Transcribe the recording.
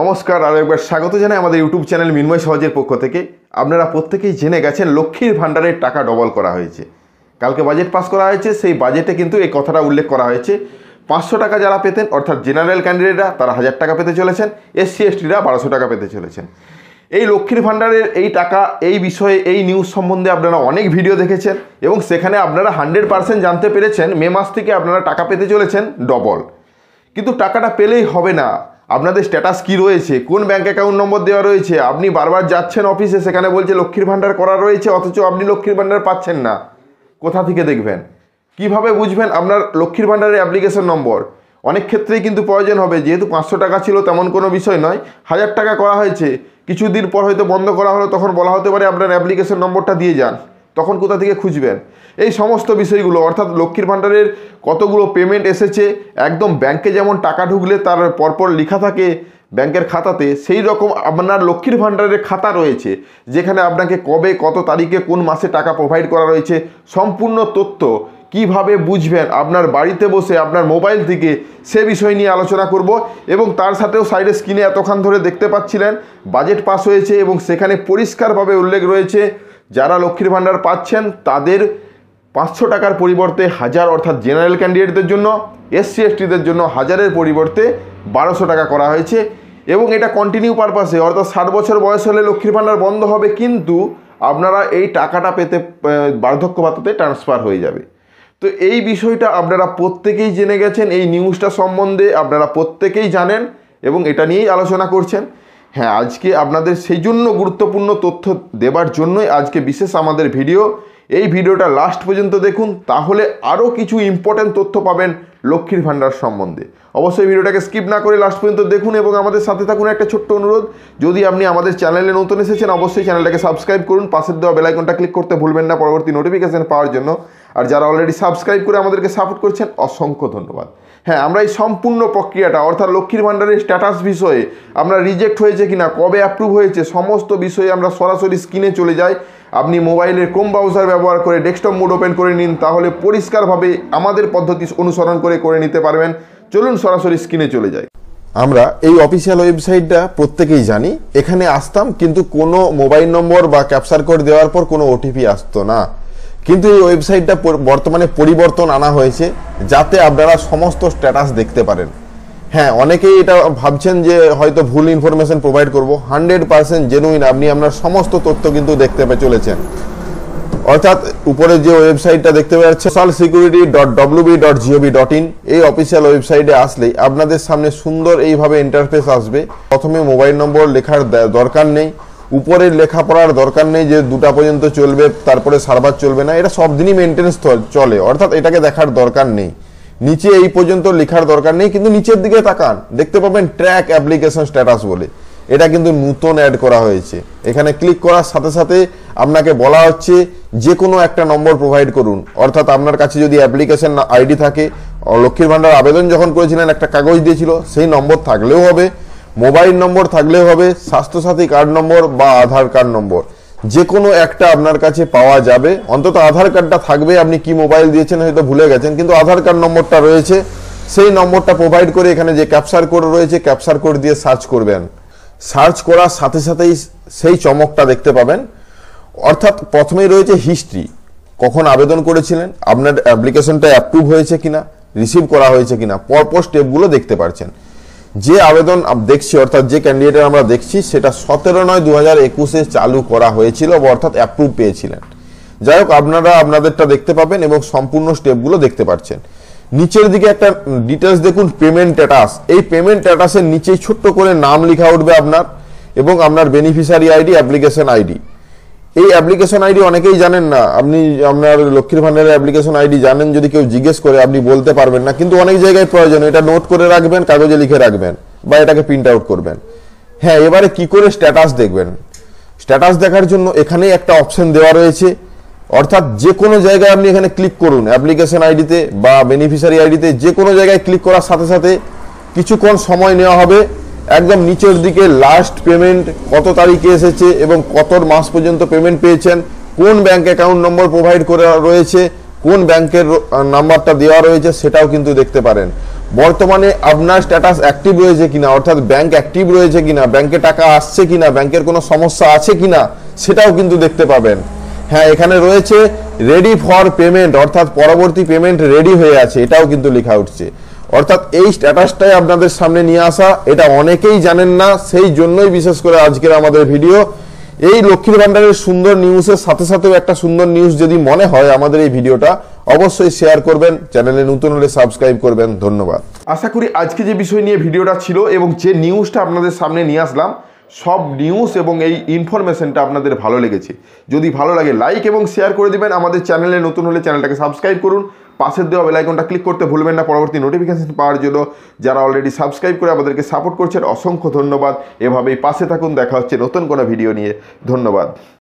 নমস্কার, আরও একবার স্বাগত জানাই আমাদের ইউটিউব চ্যানেল মিনময় সহজের পক্ষ থেকে। আপনারা প্রত্যেকেই জেনে গেছেন লক্ষ্মীর ভাণ্ডারের টাকা ডবল করা হয়েছে। কালকে বাজেট পাস করা হয়েছে, সেই বাজেটে কিন্তু এই কথাটা উল্লেখ করা হয়েছে। 500 টাকা যারা পেতেন অর্থাৎ জেনারেল ক্যান্ডিডেটরা তারা 1000 টাকা পেতে চলেছেন, এসসি এসটিরা 1200 টাকা পেতে চলেছেন। এই লক্ষ্মীর ভাণ্ডারের এই টাকা, এই বিষয়ে, এই নিউজ সম্বন্ধে আপনারা অনেক ভিডিও দেখেছেন এবং সেখানে আপনারা 100% জানতে পেরেছেন মে মাস থেকে আপনারা টাকা পেতে চলেছেন ডবল। কিন্তু টাকাটা পেলেই হবে না, আপনাদের স্ট্যাটাস কি রয়েছে, কোন ব্যাঙ্ক অ্যাকাউন্ট নম্বর দেওয়া রয়েছে, আপনি বারবার যাচ্ছেন অফিসে, সেখানে বলছে লক্ষ্মীর ভাণ্ডার করা রয়েছে, অথচ আপনি লক্ষ্মীর ভাণ্ডার পাচ্ছেন না। কোথা থেকে দেখবেন, কিভাবে বুঝবেন আপনার লক্ষ্মীর ভাণ্ডারের অ্যাপ্লিকেশন নম্বর? অনেক ক্ষেত্রেই কিন্তু প্রয়োজন হবে, যেহেতু 500 টাকা ছিল তেমন কোনো বিষয় নয়, 1000 টাকা করা হয়েছে, কিছুদিন পর হয়তো বন্ধ করা হলো, তখন বলা হতে পারে আপনার অ্যাপ্লিকেশন নম্বরটা দিয়ে যান, তখন কোথা থেকে খুঁজবেন? এই সমস্ত বিষয়গুলো, অর্থাৎ লক্ষ্মীর ভাণ্ডারের কতগুলো পেমেন্ট এসেছে, একদম ব্যাংকে যেমন টাকা ঢুকলে তার পরপর লেখা থাকে ব্যাংকের খাতাতে, সেই রকম আপনার লক্ষ্মীর ভাণ্ডারের খাতা রয়েছে, যেখানে আপনাকে কবে, কত তারিখে, কোন মাসে টাকা প্রোভাইড করা রয়েছে, সম্পূর্ণ তথ্য কিভাবে বুঝবেন আপনার বাড়িতে বসে আপনার মোবাইল থেকে, সে বিষয় নিয়ে আলোচনা করব। এবং তার সাথেও সাইডে স্ক্রিনে এতক্ষণ ধরে দেখতে পাচ্ছিলেন বাজেট পাস হয়েছে এবং সেখানে পরিষ্কারভাবে উল্লেখ রয়েছে যারা লক্ষ্মীর ভাণ্ডার পাচ্ছেন তাদের 500 টাকার পরিবর্তে 1000, অর্থাৎ জেনারেল ক্যান্ডিডেটদের জন্য, এসসি এসটিদের জন্য 1000-এর পরিবর্তে 1200 টাকা করা হয়েছে। এবং এটা কন্টিনিউ পারপাসে, অর্থাৎ 60 বছর বয়স হলে লক্ষ্মীর ভাণ্ডার বন্ধ হবে, কিন্তু আপনারা এই টাকাটা পেতে বার্ধক্য ভাতাতে ট্রান্সফার হয়ে যাবে। তো এই বিষয়টা আপনারা প্রত্যেকেই জেনে গেছেন, এই নিউজটা সম্বন্ধে আপনারা প্রত্যেকেই জানেন এবং এটা নিয়েই আলোচনা করছেন। হ্যাঁ, আজকে আপনাদের সেই জন্য গুরুত্বপূর্ণ তথ্য দেবার জন্যই আজকে বিশেষ আমাদের ভিডিও। এই ভিডিওটা লাস্ট পর্যন্ত দেখুন, তাহলে আরও কিছু ইম্পর্ট্যান্ট তথ্য পাবেন লক্ষ্মীর ভাণ্ডার সম্বন্ধে। অবশ্যই ভিডিওটাকে স্কিপ না করে লাস্ট পর্যন্ত দেখুন এবং আমাদের সাথে থাকুন। একটা ছোট্ট অনুরোধ, যদি আপনি আমাদের চ্যানেলে নতুন এসেছেন অবশ্যই চ্যানেলটাকে সাবস্ক্রাইব করুন, পাশের দেওয়া বেল আইকনটা ক্লিক করতে ভুলবেন না পরবর্তী নোটিফিকেশন পাওয়ার জন্য। আর যারা অলরেডি সাবস্ক্রাইব করে আমাদেরকে সাপোর্ট করছেন, অসংখ্য ধন্যবাদ। হ্যাঁ, আমরা এই সম্পূর্ণ প্রক্রিয়াটা, অর্থাৎ লক্ষ্মীর ভাণ্ডারের স্ট্যাটাস বিষয়ে, আমরা রিজেক্ট হয়েছে কিনা, কবে অ্যাপ্রুভ হয়েছে, সমস্ত বিষয়ে আমরা সরাসরি স্ক্রিনে চলে যাই। আপনি মোবাইলের ক্রোম ব্রাউজার ব্যবহার করে ডেস্কটপ মোড ওপেন করে নিন, তাহলে পরিষ্কারভাবে আমাদের পদ্ধতি অনুসরণ করে নিতে পারবেন। চলুন সরাসরি স্ক্রিনে চলে যাই। আমরা এই অফিসিয়াল ওয়েবসাইটটা প্রত্যেকেই জানি, এখানে আসতাম কিন্তু কোনো মোবাইল নম্বর বা ক্যাপচার কোড দেওয়ার পর কোনো ওটিপি আসতো না। কিন্তু এই ওয়েবসাইটটা বর্তমানে পরিবর্তন আনা হয়েছে যাতে আপনারা সমস্ত স্ট্যাটাস দেখতে পারেন। হ্যাঁ, অনেকেই এটা ভাবছেন যে হয়তো ভুল ইনফরমেশন প্রোভাইড করব, 100% জেনুইন আপনি আপনার সমস্ত তথ্য কিন্তু দেখতে চলেছেন। অর্থাৎ উপরে যে ওয়েবসাইটটা দেখতে পাচ্ছেন socialsecurity.wb.gov.in, এই অফিসিয়াল ওয়েবসাইটে আসলেই আপনাদের সামনে সুন্দর এইভাবে ইন্টারফেস আসবে। প্রথমে মোবাইল নম্বর লেখার দরকার নেই, উপরের লেখাপড়ার দরকার নেই যে 2টা পর্যন্ত চলবে তারপরে সার্ভার চলবে না, এটা সব দিনই মেনটেন্স চলে, অর্থাৎ এটাকে দেখার দরকার নেই। নিচে এই পর্যন্ত লেখার দরকার নেই, কিন্তু নিচের দিকে তাকান, দেখতে পাবেন ট্র্যাক অ্যাপ্লিকেশন স্ট্যাটাস বলে, এটা কিন্তু নতুন অ্যাড করা হয়েছে। এখানে ক্লিক করার সাথে সাথে আপনাকে বলা হচ্ছে যে কোনো একটা নম্বর প্রোভাইড করুন। অর্থাৎ আপনার কাছে যদি অ্যাপ্লিকেশন আইডি থাকে, লক্ষ্মীর ভাণ্ডার আবেদন যখন করেছিলেন একটা কাগজ দিয়েছিল, সেই নম্বর থাকলেও হবে, মোবাইল নম্বর থাকলেও হবে, স্বাস্থ্যসাথী কার্ড নম্বর বা আধার কার্ড নম্বর, যে কোনো একটা আপনার কাছে পাওয়া যাবে। অন্তত আধার কার্ডটা থাকবে, আপনি কি মোবাইল দিয়েছেন হয়তো ভুলে গেছেন, কিন্তু আধার কার্ড নম্বরটা রয়েছে, সেই নম্বরটা প্রোভাইড করে এখানে যে ক্যাপচার কোড রয়েছে, ক্যাপচার কোড দিয়ে সার্চ করবেন। সার্চ করার সাথে সাথেই সেই চমকটা দেখতে পাবেন। অর্থাৎ প্রথমেই রয়েছে হিস্ট্রি, কখন আবেদন করেছিলেন, আপনার অ্যাপ্লিকেশনটা অ্যাপ্রুভ হয়েছে কিনা, রিসিভ করা হয়েছে কিনা, পরপর স্টেপগুলো দেখতে পাচ্ছেন। যে আবেদন দেখছি, অর্থাৎ যে ক্যান্ডিডেট আমরা দেখছি, সেটা 17/9/2021 চালু করা হয়েছিল, অর্থাৎ অ্যাপ্রুভ পেয়েছিলেন। যাই হোক, আপনারা আপনাদেরটা দেখতে পাবেন এবং সম্পূর্ণ স্টেপগুলো দেখতে পাচ্ছেন। নিচের দিকে একটা ডিটেলস দেখুন, পেমেন্ট স্ট্যাটাস। এই পেমেন্ট স্ট্যাটাসের নিচেই ছোট্ট করে নাম লেখা উঠবে আপনার এবং আপনার বেনিফিশিয়ারি আইডি, অ্যাপ্লিকেশন আইডি। এই অ্যাপ্লিকেশন আইডি অনেকেই জানেন না, আপনি আপনার লক্ষ্মীর ভাণ্ডারের অ্যাপ্লিকেশন আইডি জানেন, যদি কেউ জিজ্ঞেস করে আপনি বলতে পারবেন না, কিন্তু অনেক জায়গায় প্রয়োজন, এটা নোট করে রাখবেন, কাগজে লিখে রাখবেন বা এটাকে প্রিন্ট আউট করবেন। হ্যাঁ, এবারে কি করে স্ট্যাটাস দেখবেন? স্ট্যাটাস দেখার জন্য এখানেই একটা অপশন দেওয়া রয়েছে, অর্থাৎ যে কোনো জায়গায় আপনি এখানে ক্লিক করুন, অ্যাপ্লিকেশন আইডিতে বা বেনিফিশিয়ারি আইডিতে যে কোনো জায়গায় ক্লিক করার সাথে সাথে কিছুক্ষণ সময় নেওয়া হবে। একদম নিচের দিকে লাস্ট পেমেন্ট কত তারিখে এসেছে এবং কত মাস পর্যন্ত পেমেন্ট পেয়েছেন, কোন ব্যাংক অ্যাকাউন্ট নম্বর প্রোভাইড করা রয়েছে, কোন ব্যাংকের নাম্বারটা দেওয়া রয়েছে, সেটাও কিন্তু দেখতে পারেন। বর্তমানে আপনার স্ট্যাটাস অ্যাক্টিভ রয়েছে কিনা, অর্থাৎ ব্যাংক অ্যাক্টিভ রয়েছে কিনা, ব্যাংকে টাকা আসছে কিনা, ব্যাংকের কোনো সমস্যা আছে কিনা সেটাও কিন্তু দেখতে পাবেন। হ্যাঁ, এখানে রয়েছে রেডি ফর পেমেন্ট, অর্থাৎ পরবর্তী পেমেন্ট রেডি হয়ে আছে, এটাও কিন্তু লেখা উঠছে। অর্থাৎ এই স্ট্যাটাসটাই আপনাদের সামনে নিয়ে আসা, এটা অনেকেই জানেন না, সেই জন্যই বিশেষ করে আজকের আমাদের ভিডিও। এই লক্ষ্মীর ভান্ডারের সুন্দর নিউজের সাথে সাথেও একটা সুন্দর নিউজ যদি মনে হয় আমাদের এই ভিডিওটা অবশ্যই শেয়ার করবেন, চ্যানেলে নতুন হলে সাবস্ক্রাইব করবেন। ধন্যবাদ। আশা করি আজকে যে বিষয় নিয়ে ভিডিওটা ছিল এবং যে নিউজটা আপনাদের সামনে নিয়ে আসলাম, সব নিউজ এবং এই ইনফরমেশনটা আপনাদের ভালো লেগেছে। যদি ভালো লাগে লাইক এবং শেয়ার করে দিবেন। আমাদের চ্যানেলে নতুন হলে চ্যানেলটাকে সাবস্ক্রাইব করুন, পাশের দেওয়া বেল আইকনটা ক্লিক করতে ভুলবেন না পরবর্তী নোটিফিকেশন পাওয়ার জন্য। যারা অলরেডি সাবস্ক্রাইব করে আমাদেরকে সাপোর্ট করছেন অসংখ্য ধন্যবাদ। এভাবেই পাশে থাকুন, দেখা হচ্ছে নতুন কোনো ভিডিও নিয়ে। ধন্যবাদ।